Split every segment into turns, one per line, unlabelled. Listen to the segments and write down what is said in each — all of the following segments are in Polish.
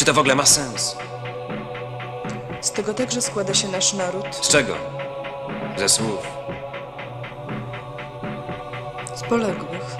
Czy to w ogóle ma sens?
Z tego także składa się nasz naród.
Z czego? Ze słów.
Z poległych.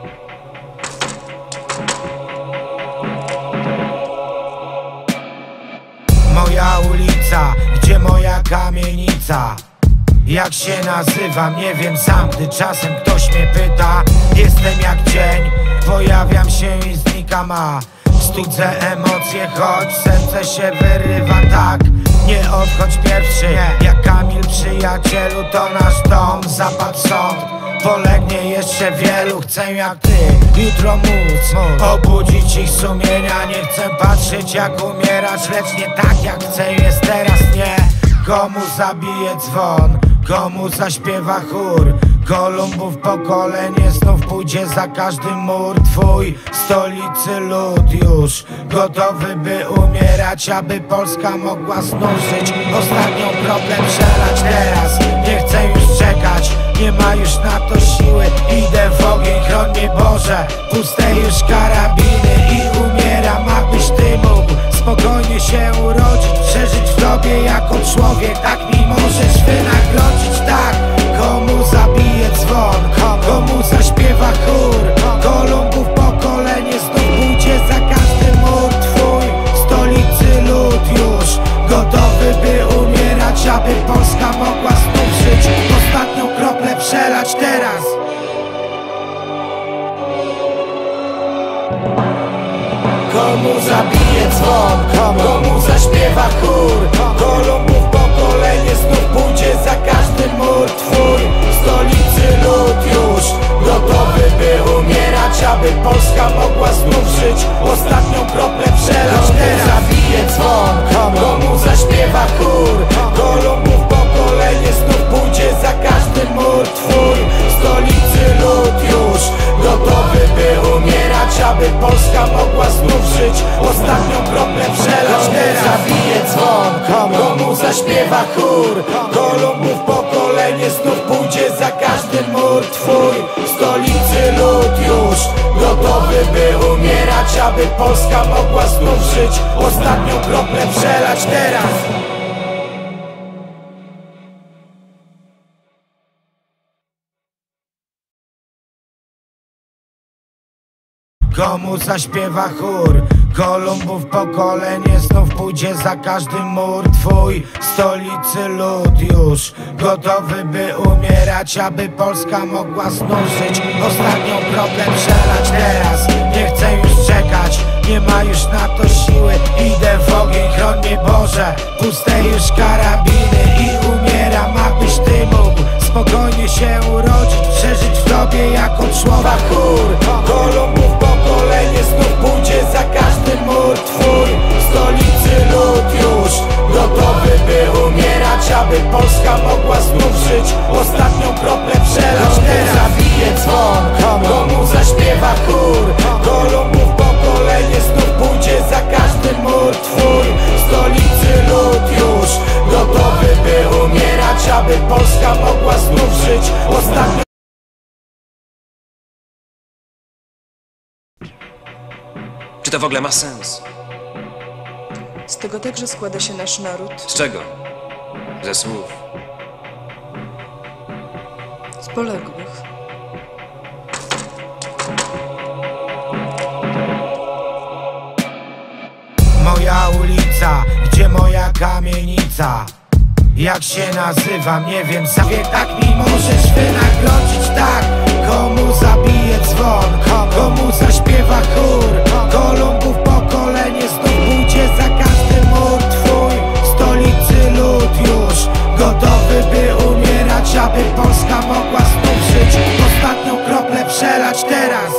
Moja ulica, gdzie moja kamienica? Jak się nazywam, nie wiem sam, gdy czasem ktoś mnie pyta. Jestem jak dzień, pojawiam się i znikam, a studzę emocje, choć serce się wyrywa. Tak, nie odchodź pierwszy, jak Kamil przyjacielu, to nasz dom, zapadł sąd. Polegnie jeszcze wielu, chcę jak ty jutro móc obudzić ich sumienia. Nie chcę patrzeć jak umierasz, lecz nie tak jak chcę jest teraz, nie. Komu zabije dzwon, komu zaśpiewa chór, Kolumbów pokolenie znów pójdzie za każdy mur. Twój stolicy lud już gotowy by umierać, aby Polska mogła znów żyć. Ostatnią kroplę przelać teraz, nie chcę już czekać, nie ma już na to siły. Idę w ogień, chroń mnie Boże, puste już karabiny i umieram, abyś ty mógł spokojnie się urodzić, przeżyć w tobie jako człowiek. Tak mi możesz wynagrodzić, tak. Komu zabije dzwon, komu zaśpiewa chór, Kolumbów pokolenie znów pójdzie za każdy mur. Twój stolicy lud już gotowy by umierać, aby Polska mogła znów żyć. Ostatnią kroplę przelać teraz. Komu zabije dzwon, komu zaśpiewa chór, Kolumbów pokolenie znów pójdzie za każdy mur. Twój stolicy lud już gotowy by umierać, aby Polska mogła znów żyć. Ostatnią kroplę przelać teraz. Zabije dzwon, komu zaśpiewa chór, Kolumbów pokolenie znów pójdzie za każdy mur. Twój stolicy lud już gotowy by umierać, aby Polska mogła znów żyć. Ostatnią kroplę przelać teraz. Zabije dzwon, komu zaśpiewa chór, Kolumbów pokolenie znów pójdzie za każdy mur. Twój stolicy lud już gotowy by umierać, aby Polska mogła znów żyć. Ostatnią kroplę przelać teraz. Komu zaśpiewa chór, Kolumbów pokolenie znów pójdzie za każdy mur. Twój stolicy lud już gotowy by umierać, aby Polska mogła znów żyć. Ostatnią kroplę przelać teraz, nie chcę już czekać, nie ma już na to siły. Idę w ogień, chroń mnie Boże, puste już karabiny i umieram, abyś ty mógł spokojnie się urodzić, przeżyć w tobie jako człowiek. Chór, Kolumbów pokolenie znów pójdzie za każdy mur. Twój stolicy lud już gotowy by umierać, aby Polska mogła znów żyć. Ostatnią kroplę przelać teraz. Zabije dzwon, komu zaśpiewa chór, Kolumbów pokolenie znów pójdzie za każdy mur. Twój stolicy lud już gotowy by umierać, aby Polska mogła znów żyć. Ostatnią.
Czy to w ogóle ma sens?
Z tego także składa się nasz naród.
Z czego? Ze słów.
Z poległych.
Moja ulica, gdzie moja kamienica? Jak się nazywam, nie wiem sam. Tak mi możesz wynagrodzić, tak. Komu zabije dzwon, komu zaśpiewa chór, Kolumbów pokolenie znów pójdzie za każdy mur. Twój stolicy lud już gotowy by umierać, aby Polska mogła znów żyć. Ostatnią kroplę przelać teraz.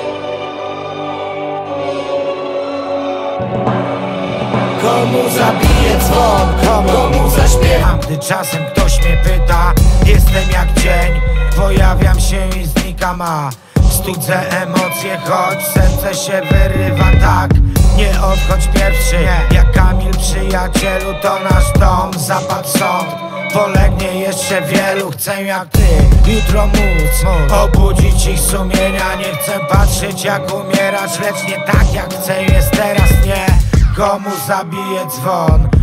Komu zabije dzwon, komu zaśpiewam, gdy czasem ktoś mnie pyta. Jestem jak dzień, pojawiam się i znikam, a studzę emocje, choć serce się wyrywa. Tak, nie odchodź pierwszy, jak Kamil przyjacielu, to nasz dom, zapadł sąd. Polegnie jeszcze wielu, chcę jak ty jutro móc obudzić ich sumienia. Nie chcę patrzeć jak umierasz, lecz nie tak jak chcę jest teraz, nie. Komu zabije dzwon?